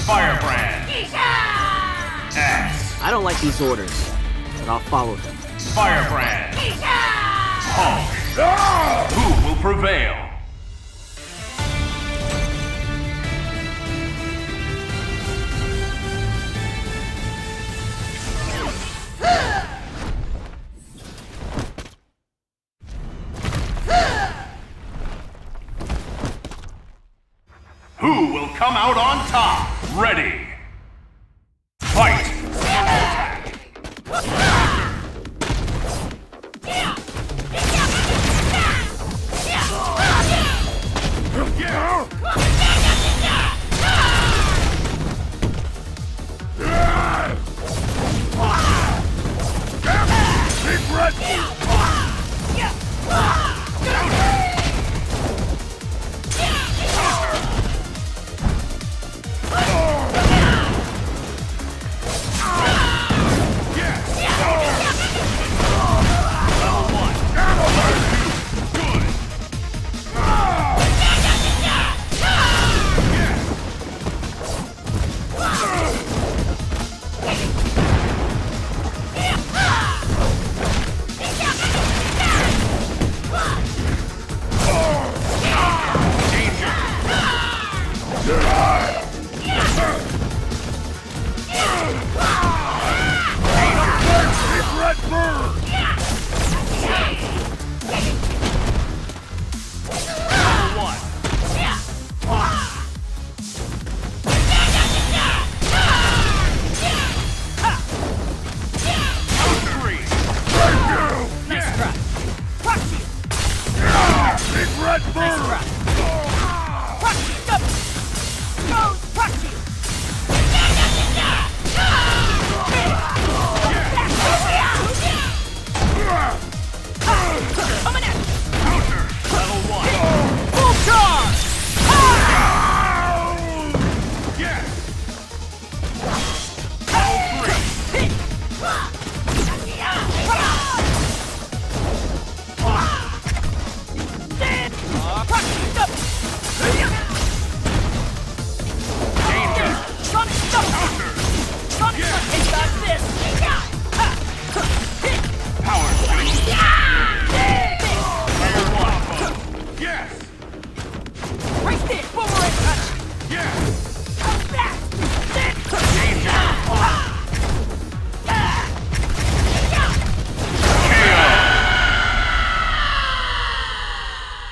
Firebrand. X. I don't like these orders, but I'll follow them. Firebrand. Hulk. Who will prevail? Who will come out on top? Ready. Fight!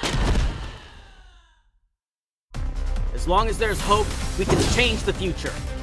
As long as there's hope, we can change the future.